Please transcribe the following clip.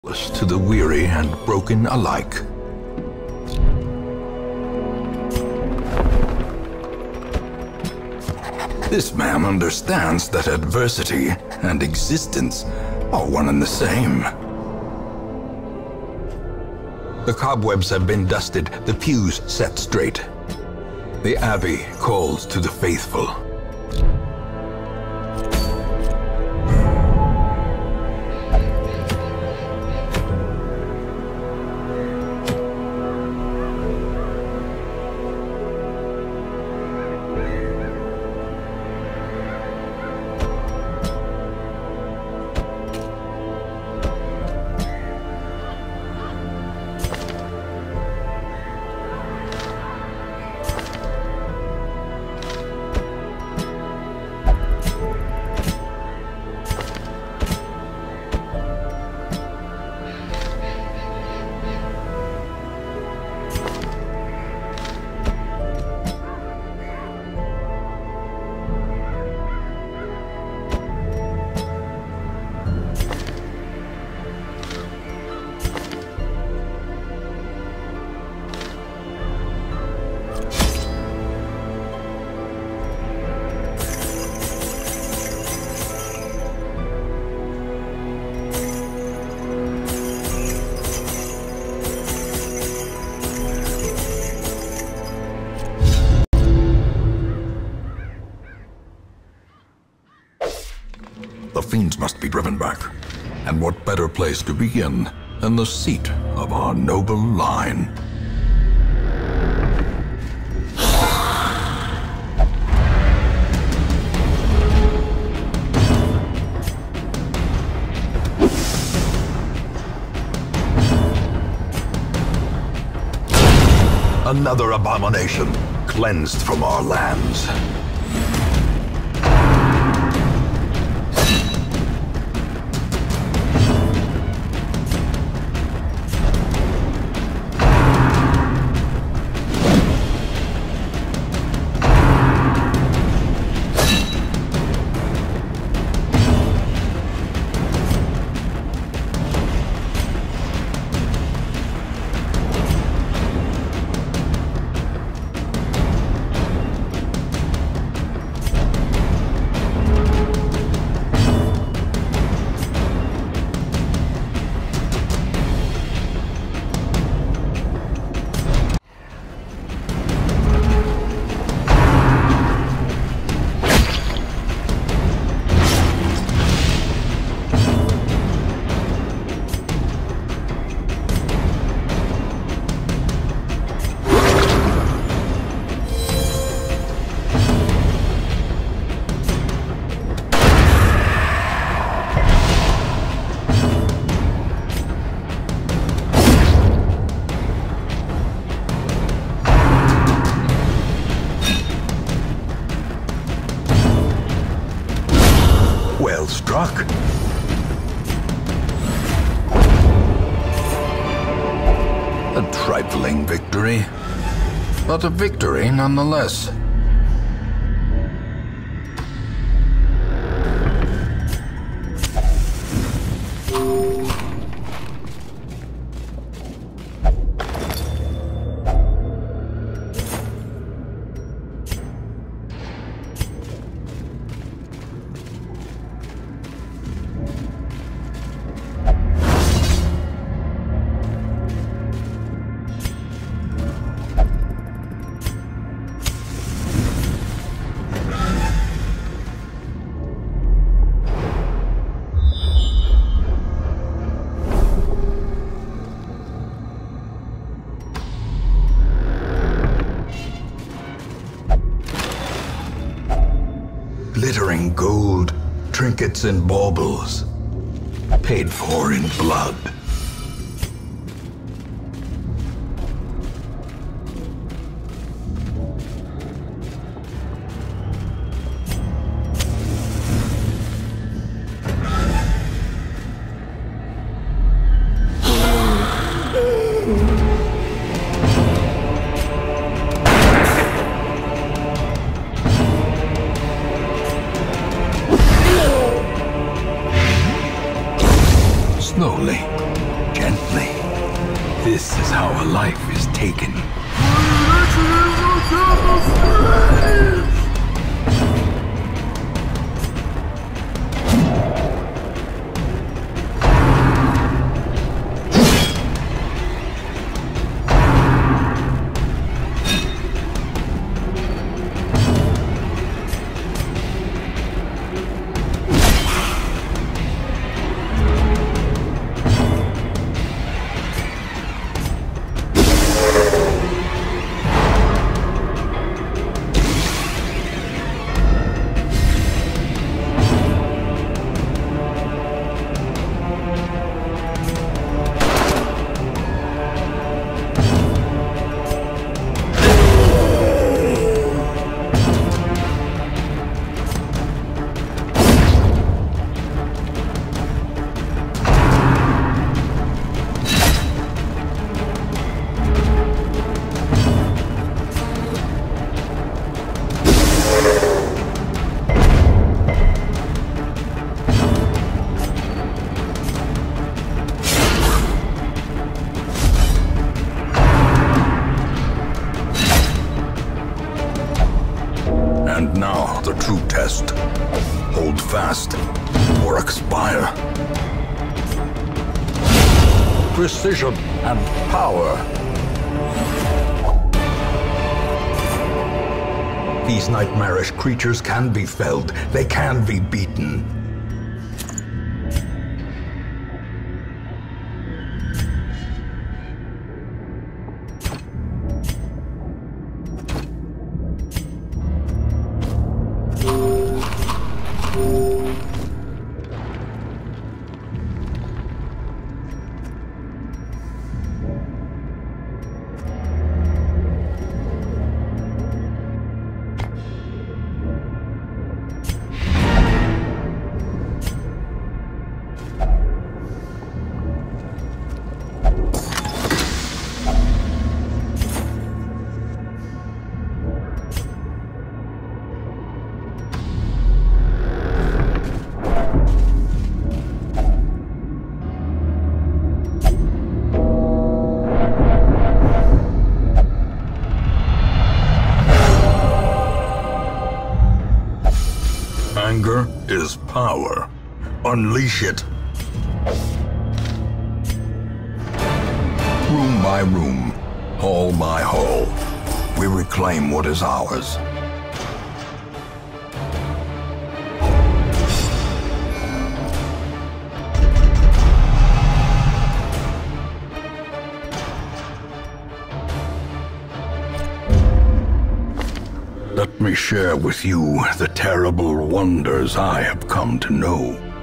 to the weary and broken alike. This man understands that adversity and existence are one and the same. The cobwebs have been dusted, the pews set straight. The Abbey calls to the faithful. The fiends must be driven back. And what better place to begin than the seat of our noble line? Another abomination cleansed from our lands. Well struck. A trifling victory, but a victory nonetheless. Glittering gold, trinkets and baubles, paid for in blood. Slowly, gently. This is how a life is taken. And now, the true test. Hold fast, or expire. Precision and power. These nightmarish creatures can be felled. They can be beaten. Anger is power. Unleash it. Room by room, hall by hall, we reclaim what is ours. Let me share with you the terrible wonders I have come to know.